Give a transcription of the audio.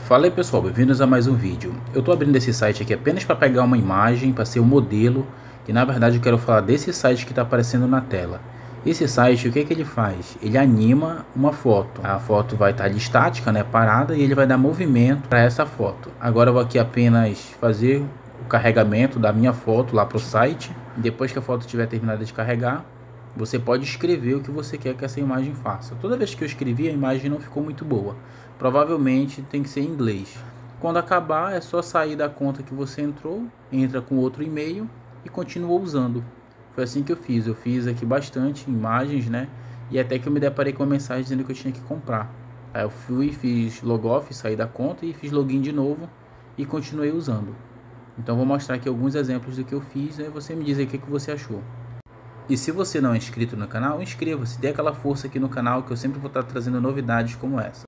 Fala aí pessoal, bem-vindos a mais um vídeo. Eu estou abrindo esse site aqui apenas para pegar uma imagem, para ser o modelo, e na verdade eu quero falar desse site que está aparecendo na tela. Esse site, o que é que ele faz? Ele anima uma foto. A foto vai estar ali estática, né, parada, e ele vai dar movimento para essa foto. Agora eu vou aqui apenas fazer o carregamento da minha foto lá para o site. Depois que a foto estiver terminada de carregar, você pode escrever o que você quer que essa imagem faça. Toda vez que eu escrevi, a imagem não ficou muito boa. Provavelmente tem que ser em inglês. Quando acabar, é só sair da conta que você entrou, entra com outro e-mail e continua usando. Foi assim que eu fiz. Eu fiz aqui bastante imagens, né? E até que eu me deparei com uma mensagem dizendo que eu tinha que comprar. Aí eu fui, fiz logoff, saí da conta e fiz login de novo e continuei usando. Então vou mostrar aqui alguns exemplos do que eu fiz, aí você me diz aí o que você achou. E se você não é inscrito no canal, inscreva-se, dê aquela força aqui no canal que eu sempre vou estar trazendo novidades como essa.